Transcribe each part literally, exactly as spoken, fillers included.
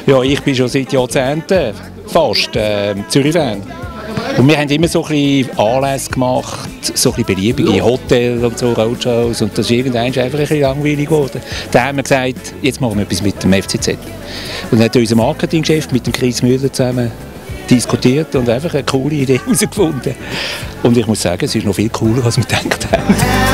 Ja, ich bin schon seit Jahrzehnten fast äh, Zürich-Fan. Und wir haben immer so ein bisschen Anlässe gemacht, so ein bisschen beliebige Hotels und so, Roadshows. Und das ist irgendwann einfach ein bisschen langweilig geworden. Da haben wir gesagt, jetzt machen wir etwas mit dem F C Z. Und dann hat unser Marketingchef mit dem Chris Müller zusammen diskutiert und einfach eine coole Idee herausgefunden. Und ich muss sagen, es ist noch viel cooler, als wir gedacht haben.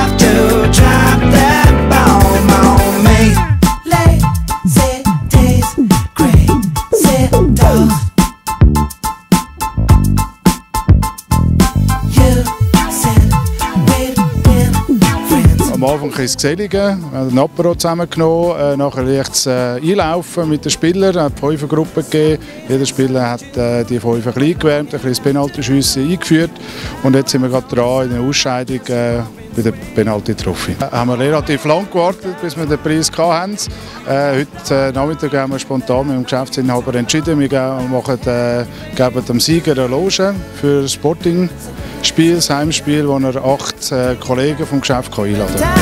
Am Anfang ein bisschen Gesellige, wir haben den Apero zusammengenommen, äh, nachher leicht äh, einlaufen mit den Spielern, es hat fünf Gruppen gegeben, jeder Spieler hat äh, die fünf ein bisschen gewärmt, ein bisschen das Penalty-Schiessen eingeführt und jetzt sind wir gerade dran in der Ausscheidung äh, bei der Penalty-Trophy. Da haben wir relativ lang gewartet, bis wir den Preis hatten. Äh, heute äh, Nachmittag haben wir spontan mit dem Geschäftsinhaber entschieden, wir machen, äh, geben dem Sieger eine Loge für das Sporting. Spiel, das Heimspiel, wo er acht äh, Kollegen vom Geschäft einladen kann.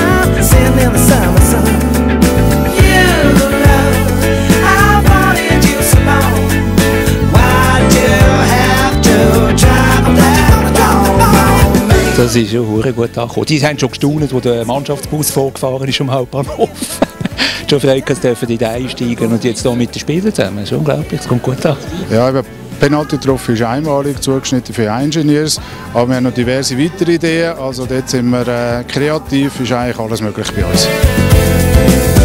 Das ist schon sehr gut angekommen. Die haben schon gestaunt, als der Mannschaftsbus vorgefahren ist am Hauptbahnhof. Schon Freude, dass dürfen die da einsteigen und jetzt hier mit den Spielern zusammen. Das ist unglaublich, es kommt gut an. Ja, aber die Penalty-Trophy ist einmalig, zugeschnitten für Engineers, aber wir haben noch diverse weitere Ideen, also dort sind wir äh, kreativ, ist eigentlich alles möglich bei uns.